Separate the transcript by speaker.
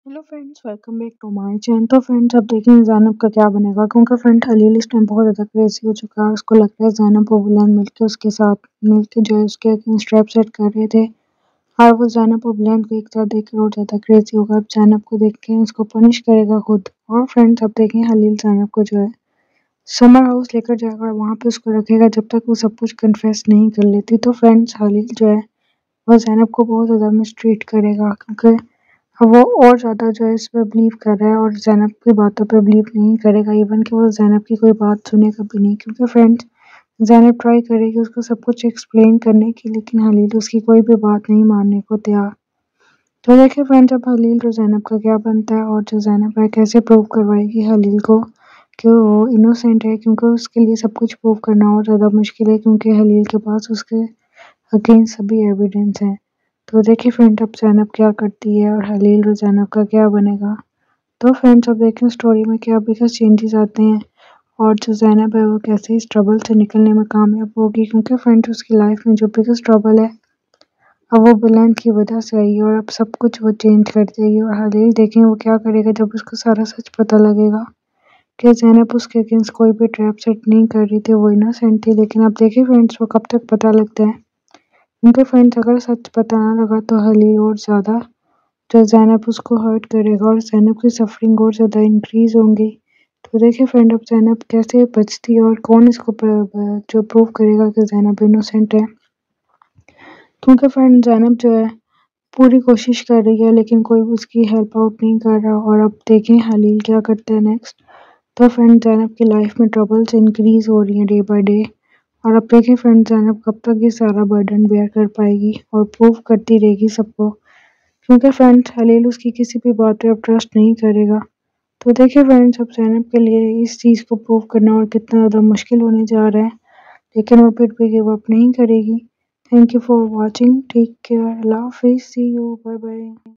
Speaker 1: Hello friends, welcome back to my channel. तो friends, अब देखें ज़ैनब का क्या बनेगा, क्योंकि फ्रेंड हलील इस टाइम बहुत ज़्यादा क्रेजी हो चुका है। उसको लगता है ज़ैनब और बुलंद मिलकर उसके साथ मिलकर जो है उसके स्ट्रैप सेट कर रहे थे, और वो ज़ैनब और बुलंद को एक साथ देखकर और ज़्यादा क्रेजी होगा। अब ज़ैनब को देख के उसको पनिश करेगा खुद। और फ्रेंड्स, अब देखें हलील ज़ैनब को जो है समर हाउस लेकर जाएगा और वहाँ पे उसको रखेगा जब तक वो सब कुछ कन्फेस नहीं कर लेती। तो फ्रेंड्स, हलील जो है वो ज़ैनब को बहुत ज़्यादा मिसट्रीट करेगा, क्योंकि वो और ज़्यादा जो है इस पे बिलीव कर रहा है और ज़ैनब की बातों पे बिलीव नहीं करेगा। इवन कि वो ज़ैनब की कोई बात सुनेगा भी नहीं, क्योंकि फ्रेंड्स ज़ैनब ट्राई करेगी उसको सब कुछ एक्सप्लेन करने की, लेकिन हलील उसकी कोई भी बात नहीं मानने को तैयार। तो देखिए फ्रेंड्स, अब हलील और ज़ैनब का क्या बनता है, और जो ज़ैनब है कैसे प्रूव करवाएगी हलील को कि वो इनोसेंट है, क्योंकि उसके लिए सब कुछ प्रूव करना और ज़्यादा मुश्किल है, क्योंकि हलील के पास उसके अगेंस्ट सभी एविडेंस हैं। तो देखिए फ्रेंड, अब ज़ैनब क्या करती है और हलील और ज़ैनब का क्या बनेगा। तो फ्रेंड्स, अब देखें स्टोरी में क्या बिगेस्ट चेंजेस आते हैं, और जो ज़ैनब है वो कैसे इस ट्रबल से निकलने में कामयाब होगी, क्योंकि फ्रेंड्स उसकी लाइफ में जो बिगेस्ट ट्रबल है अब वो बुलंद की वजह से आई है, और अब सब कुछ वो चेंज कर देगी। और हलील देखें वो क्या करेगा जब उसको सारा सच पता लगेगा कि ज़ैनब उसके अगेंस्ट कोई भी ट्रैप सेट नहीं कर रही थी, वो इनोसेंट थी। लेकिन अब देखिए फ्रेंड्स, वो कब तक पता लगता है, क्योंकि फ्रेंड्स अगर सच पता ना लगा तो हलील और ज़्यादा जो ज़ैनब उसको हर्ट करेगा और ज़ैनब की सफरिंग और ज़्यादा इंक्रीज होंगी। तो देखिए फ्रेंड, अब ज़ैनब कैसे बचती है और कौन इसको जो प्रूव करेगा कि ज़ैनब इनोसेंट है, क्योंकि फ्रेंड ज़ैनब जो है पूरी कोशिश कर रही है लेकिन कोई उसकी हेल्प आउट नहीं कर रहा। और अब देखें हलील क्या करते हैं नेक्स्ट। तो फ्रेंड ज़ैनब की लाइफ में ट्रबल्स इंक्रीज हो रही हैं डे बाय डे, और अब देखिए फ्रेंड ज़ैनब कब तक ये सारा बर्डन बेयर कर पाएगी और प्रूव करती रहेगी सबको, क्योंकि फ्रेंड्स हलील उसकी किसी भी बात पे अब ट्रस्ट नहीं करेगा। तो देखिए फ्रेंड्स, अब ज़ैनब के लिए इस चीज़ को प्रूव करना और कितना ज़्यादा मुश्किल होने जा रहा है, लेकिन वो फिर भी गिव अप नहीं करेगी। Thank you for watching, take care, अल्लाह हाफिज़, सी यू, बाय बाय।